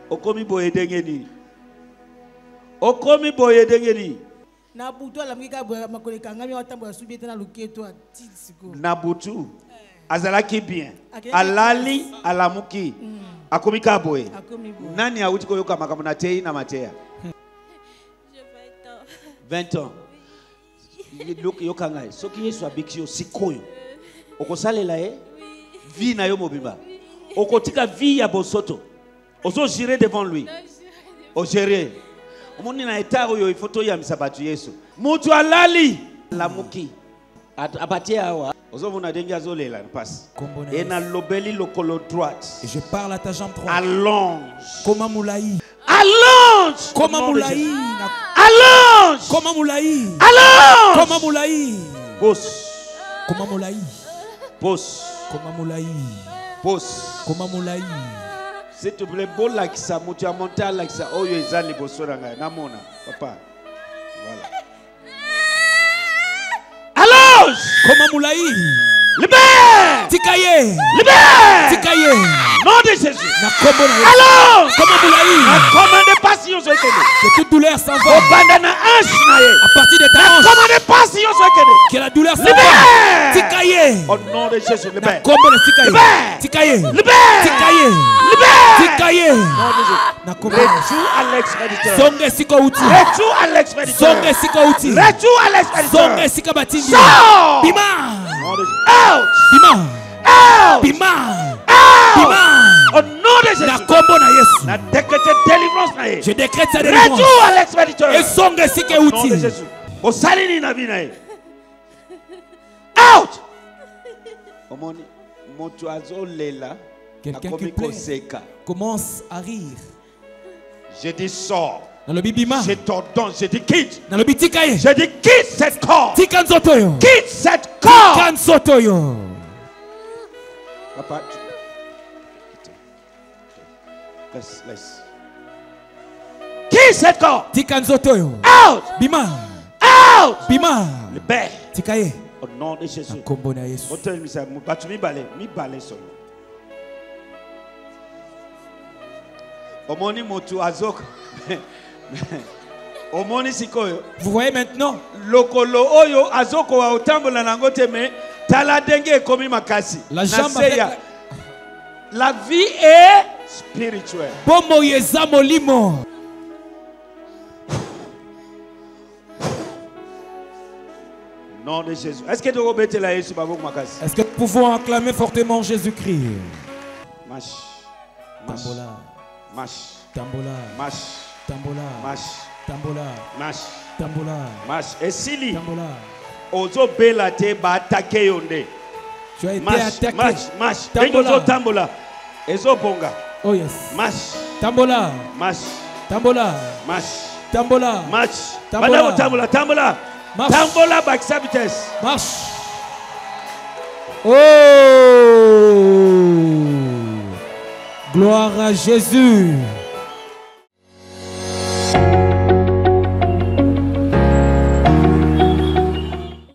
Okomi boye dengeni. Okomi boye dengeni. Nabutu. Azalaki bien. Alali alamuki. Akomi kaboye. Nani auti koyoka makambo na tei na matea? 20 ans. Look yokangai. Soki Yesu abikio sikoyo. Okosalela vie na yo mobimba. Okotika vie ya bosoto. Oso gérer devant lui. O gérer. Omoni na état oyo ifoto ya misabatu Yesu. Mutu alali lamuki. Abatia awa. Oso mona dengi azolela passe. Et na lobeli lokolo droite. Et je parle à ta jambe droite. Allonge. Koma moulaï. Allonge. Koma moulaï. Allonge. Koma moulaï. Allonge. Koma moulaï. Pose. Koma moulaï. Pose. Koma moulaï. Pose. Koma moulaï. S'il te plaît, bon lakisa, tu as monté à lakisa. Oh, yo ezali bosoranga. Namona, papa. Voilà. Allonge. Koma moulaï. Libère. Tikaye. Libère. Tikaye. Nom de Jésus. Allons. Koma moulaï. Ne commandez pas si on se connaît. Que toute douleur s'en va. À partir de ta hanche. Ne commandez pas si on se connaît. Que la douleur s'en va. Libère. Tikaye. Au nom de Jésus, libère. Libère. Tikaye. Libère. Tikaye. Libère. Tikaye. Retour à l'expéditeur. Songe siko uti. Retour à l'expéditeur. Songe siko uti. Retour à l'expéditeur. Songe sika batindi. Sors. Bima. Out. Bima. Out. Bima. Out. Bima. Au nom de Jésus. Na kombo na Yesu. Na décrété délivrance na ye. Je décrète sa délivrance. Retour à l'expéditeur. Et songe sika Au nom uti. de Jésus. Au salini na vie na ye. Out. Omoni moto azolela. Quelqu'un qui pleure commence à rire. Je dis sors. Dans le bibima. Je t'ordonne, je dis quitte. Dans le bitikaye. Je dis quitte cette corps. Tikan sotoyo. Quitte cette corps. Tikan sotoyo. Papa, laisse. Quitte cette corps. Tikan sotoyo. Out. Bima. Out. Bima. Le père. Tikaye. Au nom de Jésus. Kombo na Yesu. Hôtel misa mubatu mi balé solo. Omoni motu azok. Omoni sikoyo. Vous voyez maintenant? Lokolo oyo azoko wa otambola nango teme tala denge komi makasi. La jambe avec la vie est spirituelle. Bomo yeza molimo. Nom de Jésus. Est-ce que tu obéis la Jésus babok makasi? Est-ce que nous pouvons acclamer fortement Jésus-Christ? Marche. Tambola. Marche. Tambola. Marche. Tambola. Marche. Tambola. Marche. Tambola. Marche. Et Sili. Tambola. Ozo bela te ba attaquer yonde. Tu as été attaqué. Marche. Tambola. Tambola. Ezo bonga. Oh yes. Marche. Tambola. Marche. Tambola. Marche. Tambola. Marche. Tambola. Tambola. Tambola. Marche. Tambola baksa vitesse. Marche. Oh! Gloire à Jésus.